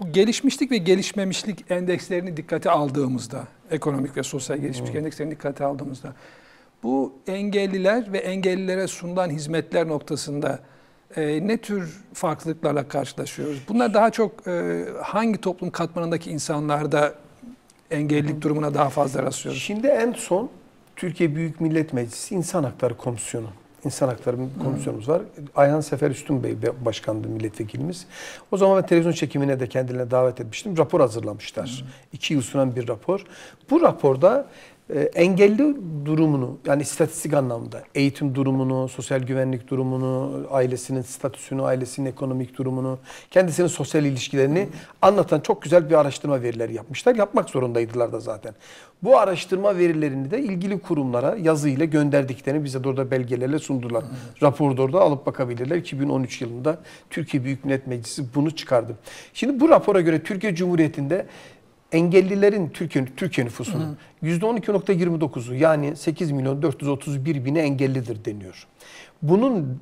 gelişmişlik ve gelişmemişlik endekslerini dikkate aldığımızda, ekonomik ve sosyal gelişmişlik endekslerini dikkate aldığımızda, bu engelliler ve engellilere sunulan hizmetler noktasında ne tür farklılıklarla karşılaşıyoruz? Bunlar daha çok hangi toplum katmanındaki insanlarda engellilik durumuna daha fazla rastlıyoruz? Şimdi en son Türkiye Büyük Millet Meclisi İnsan Hakları Komisyonu. İnsan Hakları Komisyonumuz var. Ayhan Sefer Üstün Bey başkandı, milletvekilimiz. O zaman ben televizyon çekimine de kendilerine davet etmiştim. Rapor hazırlamışlar. 2 yıl süren bir rapor. Bu raporda engelli durumunu, yani istatistik anlamda eğitim durumunu, sosyal güvenlik durumunu, ailesinin statüsünü, ailesinin ekonomik durumunu, kendisinin sosyal ilişkilerini anlatan çok güzel bir araştırma verileri yapmışlar. Yapmak zorundaydılar da zaten. Bu araştırma verilerini de ilgili kurumlara yazıyla gönderdiklerini bize de orada belgelerle sundular. Raporu da orada alıp bakabilirler. 2013 yılında Türkiye Büyük Millet Meclisi bunu çıkardı. Şimdi bu rapora göre Türkiye Cumhuriyeti'nde engellilerin Türkiye nüfusunun %12.29'u, yani 8.431.000'i engellidir deniyor. Bunun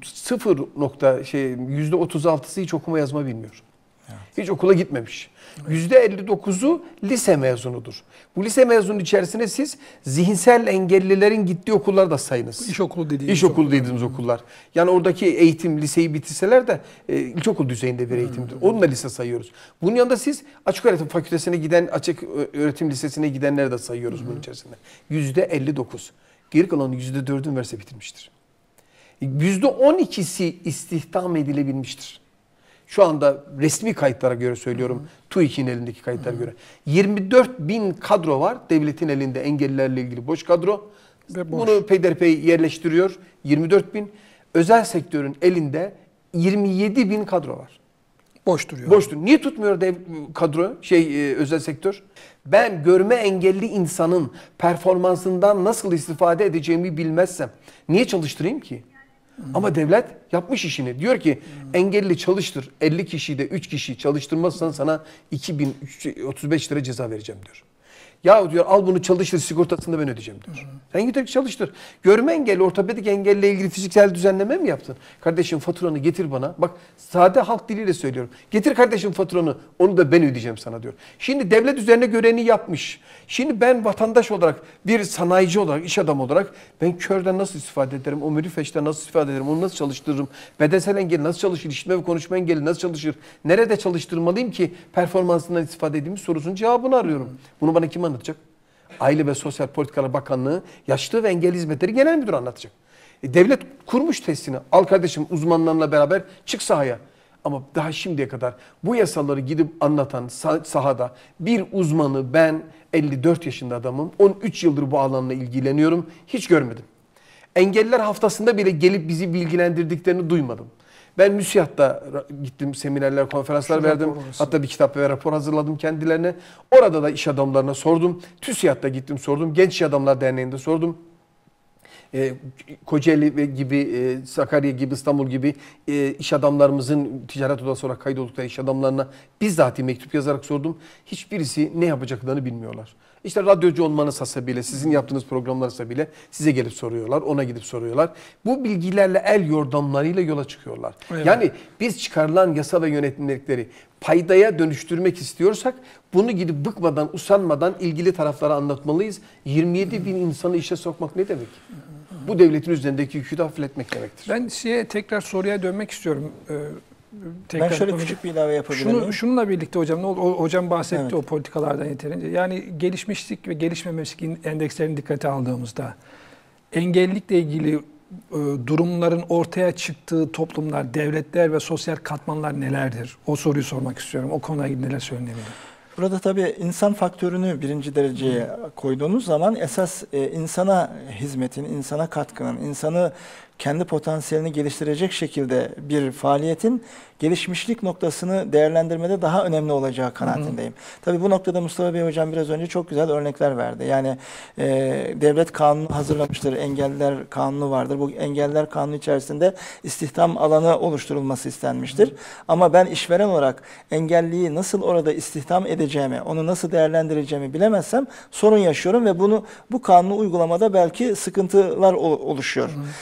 %36'sı hiç okuma yazma bilmiyor. Evet. Hiç okula gitmemiş. %59'u lise mezunudur. Bu lise mezunu içerisinde siz zihinsel engellilerin gittiği okulları da sayınız. İlkokulu dediğimiz okullar. Yani oradaki eğitim, liseyi bitirseler de ilkokul düzeyinde bir eğitimdir. Onu da lise sayıyoruz. Bunun yanında siz açık öğretim fakültesine giden, açık öğretim lisesine gidenleri de sayıyoruz bunun içerisinde. %59. Geri kalan %4'ü üniversite bitirmiştir. %12'si istihdam edilebilmiştir. Şu anda resmi kayıtlara göre söylüyorum, TÜİK'in elindeki kayıtlara göre. 24.000 kadro var devletin elinde engellilerle ilgili boş kadro. Bunu peyderpey yerleştiriyor, 24.000. Özel sektörün elinde 27.000 kadro var. Boş duruyor. Boş duruyor. Niye tutmuyor kadro, özel sektör? Ben görme engelli insanın performansından nasıl istifade edeceğimi bilmezsem niye çalıştırayım ki? Ama devlet yapmış işini. Diyor ki engelli çalıştır. 50 kişiyi de 3 kişiyi çalıştırmazsan sana 2.035 lira ceza vereceğim diyor. Ya diyor al bunu çalıştır, sigortasını da ben ödeyeceğim diyor. Sen git çalıştır. Görme engelli, ortopedik engelle ilgili fiziksel düzenleme mi yaptın? Kardeşim faturanı getir bana. Bak sade halk diliyle söylüyorum. Getir kardeşim faturanı, onu da ben ödeyeceğim sana diyor. Şimdi devlet üzerine görevini yapmış. Şimdi ben vatandaş olarak, bir sanayici olarak, iş adamı olarak ben körden nasıl istifade ederim? O mürifeşten nasıl istifade ederim? Onu nasıl çalıştırırım? Bedensel engelli nasıl çalışır? İşitme ve konuşma engelli nasıl çalışır? Nerede çalıştırmalıyım ki performansından istifade edeyim sorusunun cevabını arıyorum. Bunu bana kim anlatacak? Aile ve Sosyal Politikalar Bakanlığı Yaşlı ve Engelli Hizmetleri Genel Müdürü anlatacak. Devlet kurmuş testini. Al kardeşim uzmanlarla beraber çık sahaya. Ama daha şimdiye kadar bu yasaları gidip anlatan sahada bir uzmanı, ben 54 yaşında adamım, 13 yıldır bu alanla ilgileniyorum, hiç görmedim. Engelliler haftasında bile gelip bizi bilgilendirdiklerini duymadım. Ben MÜSİAD'da gittim, seminerler, konferanslar verdim. Hatta bir kitap ve rapor hazırladım kendilerine. Orada da iş adamlarına sordum. TÜSİAD'da gittim sordum. Genç İş Adamlar Derneği'nde sordum. Kocaeli gibi, Sakarya gibi, İstanbul gibi iş adamlarımızın ticaret odası olarak kaydoldukları iş adamlarına bizzat mektup yazarak sordum. Hiçbirisi ne yapacaklarını bilmiyorlar. İşte radyocu olmanız hasebiyle, sizin yaptığınız programlar hasebiyle size gelip soruyorlar, ona gidip soruyorlar. Bu bilgilerle, el yordamlarıyla yola çıkıyorlar. Evet. Yani biz çıkarılan yasa ve yönetmelikleri paydaya dönüştürmek istiyorsak bunu gidip bıkmadan, usanmadan ilgili taraflara anlatmalıyız. 27.000 insanı işe sokmak ne demek? Bu devletin üzerindeki yükü de hafifletmek demektir. Ben tekrar soruya dönmek istiyorum. Ben şöyle küçük bir ilave yapabilir miyim? Şununla birlikte hocam, hocam bahsetti, evet, o politikalardan yeterince. Yani gelişmişlik ve gelişmemişlik endekslerini dikkate aldığımızda engellilikle ilgili durumların ortaya çıktığı toplumlar, devletler ve sosyal katmanlar nelerdir? O soruyu sormak istiyorum. O konuda ilgili neler söylenebilir? Burada tabii insan faktörünü birinci dereceye koyduğunuz zaman esas insana hizmetin, insana katkının, insanı kendi potansiyelini geliştirecek şekilde bir faaliyetin gelişmişlik noktasını değerlendirmede daha önemli olacağı kanaatindeyim. Tabii bu noktada Mustafa Bey hocam biraz önce çok güzel örnekler verdi. Yani devlet kanunu hazırlamıştır, engelliler kanunu vardır. Bu engelliler kanunu içerisinde istihdam alanı oluşturulması istenmiştir. Ama ben işveren olarak engelliyi nasıl orada istihdam edeceğimi, onu nasıl değerlendireceğimi bilemezsem sorun yaşıyorum ve bu kanunu uygulamada belki sıkıntılar oluşuyor. Şimdi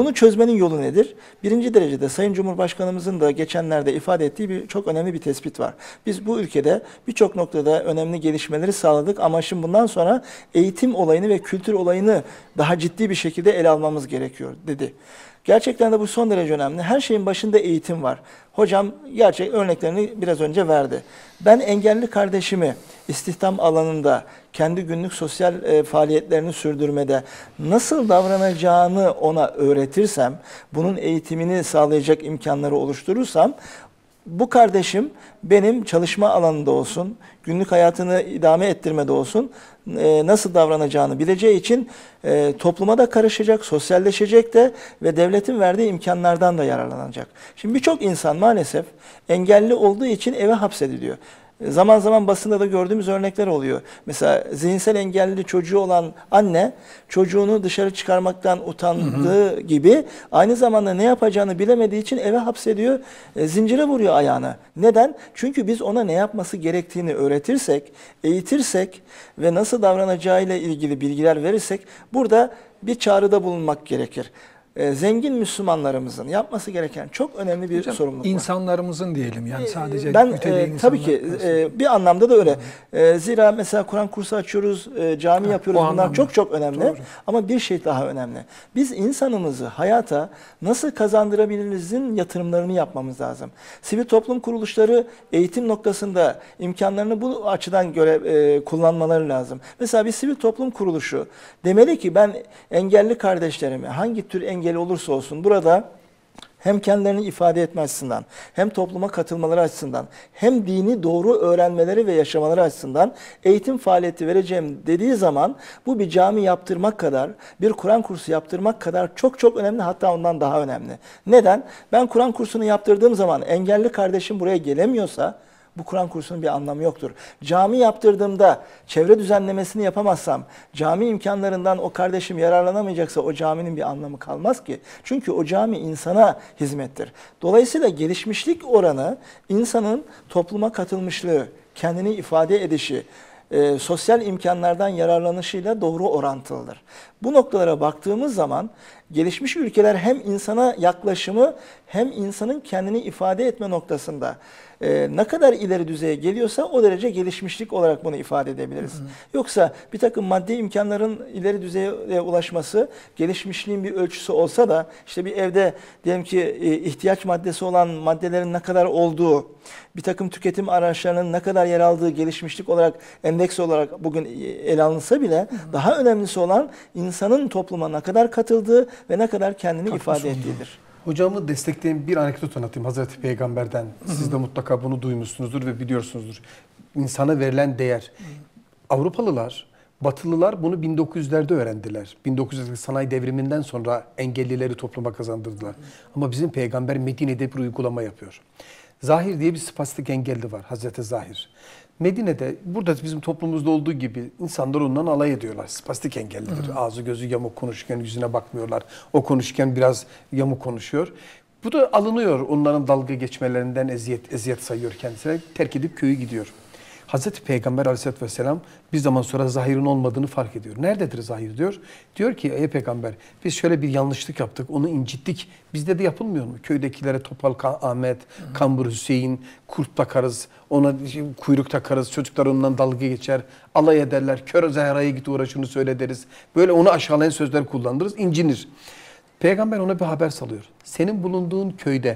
Bunu çözmenin yolu nedir? Birinci derecede Sayın Cumhurbaşkanımızın da geçenlerde ifade ettiği çok önemli bir tespit var. Biz bu ülkede birçok noktada önemli gelişmeleri sağladık ama şimdi bundan sonra eğitim olayını ve kültür olayını daha ciddi bir şekilde ele almamız gerekiyor dedi. Gerçekten de bu son derece önemli. Her şeyin başında eğitim var. Hocam gerçek örneklerini biraz önce verdi. Ben engelli kardeşimi istihdam alanında kendi günlük sosyal faaliyetlerini sürdürmede nasıl davranacağını ona öğretirsem, bunun eğitimini sağlayacak imkanları oluşturursam, bu kardeşim benim çalışma alanında olsun, günlük hayatını idame ettirmede olsun nasıl davranacağını bileceği için topluma da karışacak, sosyalleşecek de ve devletin verdiği imkanlardan da yararlanacak. Şimdi birçok insan maalesef engelli olduğu için eve hapsediliyor. Zaman zaman basında da gördüğümüz örnekler oluyor. Mesela zihinsel engelli çocuğu olan anne çocuğunu dışarı çıkarmaktan utandığı gibi aynı zamanda ne yapacağını bilemediği için eve hapsediyor, zincire vuruyor ayağını. Neden? Çünkü biz ona ne yapması gerektiğini öğretirsek, eğitirsek ve nasıl davranacağıyla ilgili bilgiler verirsek burada bir çağrıda bulunmak gerekir. Zengin Müslümanlarımızın yapması gereken çok önemli bir sorumluluk var. İnsanlarımızın diyelim yani sadece ben mütedeyyin tabii ki bir anlamda da öyle. Zira mesela Kur'an kursu açıyoruz, cami yapıyoruz. Bunlar anlamda. çok çok önemli. Doğru. Ama bir şey daha önemli. Biz insanımızı hayata nasıl kazandırabilirizin yatırımlarını yapmamız lazım. Sivil toplum kuruluşları eğitim noktasında imkanlarını bu açıdan göre kullanmaları lazım. Mesela bir sivil toplum kuruluşu demeli ki ben engelli kardeşlerime hangi tür engel olursa olsun burada hem kendilerini ifade etme açısından, hem topluma katılmaları açısından, hem dini doğru öğrenmeleri ve yaşamaları açısından eğitim faaliyeti vereceğim dediği zaman bu bir cami yaptırmak kadar, bir Kur'an kursu yaptırmak kadar çok çok önemli, hatta ondan daha önemli. Neden? Ben Kur'an kursunu yaptırdığım zaman engelli kardeşim buraya gelemiyorsa bu Kur'an kursunun bir anlamı yoktur. Cami yaptırdığımda çevre düzenlemesini yapamazsam, cami imkanlarından o kardeşim yararlanamayacaksa o caminin bir anlamı kalmaz ki. Çünkü o cami insana hizmettir. Dolayısıyla gelişmişlik oranı insanın topluma katılmışlığı, kendini ifade edişi, sosyal imkanlardan yararlanışıyla doğru orantılıdır. Bu noktalara baktığımız zaman gelişmiş ülkeler hem insana yaklaşımı hem insanın kendini ifade etme noktasında ne kadar ileri düzeye geliyorsa o derece gelişmişlik olarak bunu ifade edebiliriz. Yoksa bir takım maddi imkanların ileri düzeye ulaşması gelişmişliğin bir ölçüsü olsa da işte bir evde diyelim ki ihtiyaç maddesi olan maddelerin ne kadar olduğu, bir takım tüketim araçlarının ne kadar yer aldığı gelişmişlik olarak, endeks olarak bugün ele alınsa bile daha önemlisi olan insanın topluma ne kadar katıldığı ve ne kadar kendini ifade ettiğidir. Hocamı destekleyen bir anekdot anlatayım Hazreti Peygamber'den. Siz de mutlaka bunu duymuşsunuzdur ve biliyorsunuzdur. İnsana verilen değer. Avrupalılar, Batılılar bunu 1900'lerde öğrendiler. 1900'lerde sanayi devriminden sonra engellileri topluma kazandırdılar. Ama bizim peygamber Medine'de bir uygulama yapıyor. Zahir diye bir spastik engelli var, Hazreti Zahir. Medine'de, burada bizim toplumumuzda olduğu gibi insanlar ondan alay ediyorlar. Spastik engellidir. Ağzı gözü yamuk konuşurken yüzüne bakmıyorlar. O konuşurken biraz yamuk konuşuyor. Bu da alınıyor, onların dalga geçmelerinden eziyet sayıyor kendisine. Terk edip köyü gidiyor. Hazreti Peygamber Aleyhisselatü Vesselam bir zaman sonra Zahir'in olmadığını fark ediyor. Nerededir Zahir diyor. Diyor ki ey Peygamber biz şöyle bir yanlışlık yaptık, onu incittik. Bizde de yapılmıyor mu? Köydekilere Topal Ahmet, Kambur Hüseyin, kurt takarız, ona kuyruk takarız, çocuklar ondan dalga geçer, alay ederler. Kör Zehra'ya git uğraşını söyle deriz. Böyle onu aşağılayan sözler kullanırız, incinir. Peygamber ona bir haber salıyor. Senin bulunduğun köyde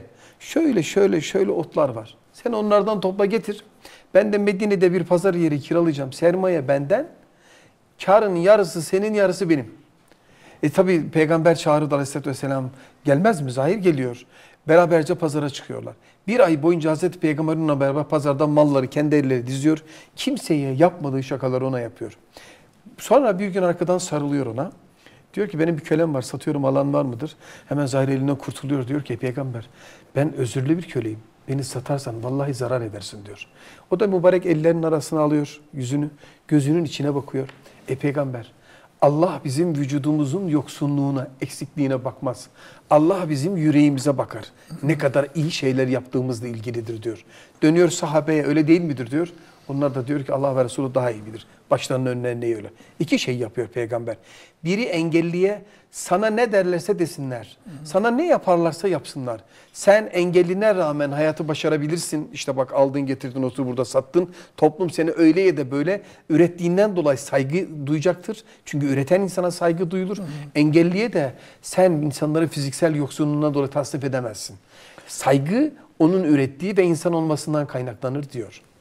şöyle otlar var. Sen onlardan topla getir. Ben de Medine'de bir pazar yeri kiralayacağım. Sermaye benden. Karın yarısı senin, yarısı benim. Tabi Peygamber çağırdı Aleyhisselatü Vesselam. Gelmez mi? Zahir geliyor. Beraberce pazara çıkıyorlar. Bir ay boyunca Hazreti Peygamber'inle beraber pazardan malları kendi elleri diziyor. Kimseye yapmadığı şakaları ona yapıyor. Sonra bir gün arkadan sarılıyor ona. Diyor ki benim bir kölem var, satıyorum, alan var mıdır? Hemen Zahir elinden kurtuluyor. Diyor ki Peygamber ben özürlü bir köleyim. Beni satarsan vallahi zarar edersin diyor. O da mübarek ellerinin arasına alıyor yüzünü, gözünün içine bakıyor. Peygamber Allah bizim vücudumuzun yoksunluğuna, eksikliğine bakmaz. Allah bizim yüreğimize bakar. Ne kadar iyi şeyler yaptığımızla ilgilidir diyor. Dönüyor sahabeye öyle değil midir diyor. Onlar da diyor ki Allah ve Resulü daha iyi bilir. Başlarının önüne ne öyle. İki şey yapıyor peygamber. Biri engelliye sana ne derlerse desinler. Sana ne yaparlarsa yapsınlar. Sen engelline rağmen hayatı başarabilirsin. İşte bak aldın getirdin otur burada sattın. Toplum seni öyle ya da böyle ürettiğinden dolayı saygı duyacaktır. Çünkü üreten insana saygı duyulur. Engelliye de sen insanların fiziksel yoksunluğundan dolayı tasnif edemezsin. Saygı onun ürettiği ve insan olmasından kaynaklanır diyor.